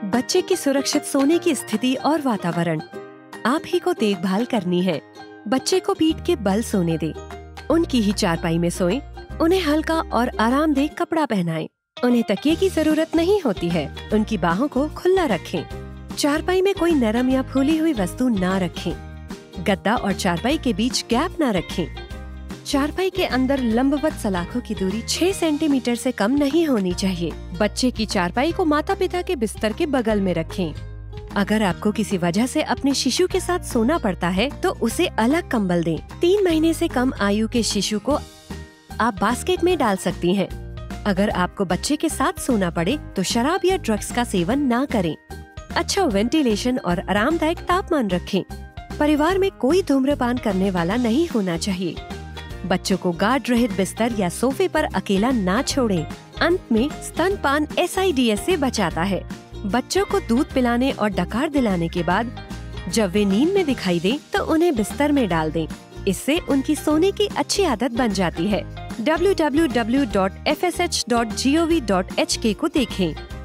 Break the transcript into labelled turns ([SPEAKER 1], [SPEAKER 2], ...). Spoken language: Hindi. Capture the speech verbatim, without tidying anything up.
[SPEAKER 1] बच्चे की सुरक्षित सोने की स्थिति और वातावरण आप ही को देखभाल करनी है। बच्चे को पीठ के बल सोने दे। उनकी ही चारपाई में सोएं। उन्हें हल्का और आरामदेह कपड़ा पहनाएं। उन्हें तकिए की जरूरत नहीं होती है। उनकी बाहों को खुला रखें। चारपाई में कोई नरम या फूली हुई वस्तु ना रखें। गद्दा और चारपाई के बीच गैप ना रखें। चारपाई के अंदर लंबवत सलाखों की दूरी छह सेंटीमीटर से कम नहीं होनी चाहिए। बच्चे की चारपाई को माता पिता के बिस्तर के बगल में रखें। अगर आपको किसी वजह से अपने शिशु के साथ सोना पड़ता है तो उसे अलग कंबल दें। तीन महीने से कम आयु के शिशु को आप बास्केट में डाल सकती हैं। अगर आपको बच्चे के साथ सोना पड़े तो शराब या ड्रग्स का सेवन ना करें। अच्छा वेंटिलेशन और आरामदायक तापमान रखें। परिवार में कोई धूम्रपान करने वाला नहीं होना चाहिए। बच्चों को गार्ड रहित बिस्तर या सोफे पर अकेला ना छोड़ें। अंत में स्तनपान एस आई डी एस से बचाता है। बच्चों को दूध पिलाने और डकार दिलाने के बाद जब वे नींद में दिखाई दें तो उन्हें बिस्तर में डाल दें। इससे उनकी सोने की अच्छी आदत बन जाती है। W W W dot F S H dot G O V dot H K को देखें।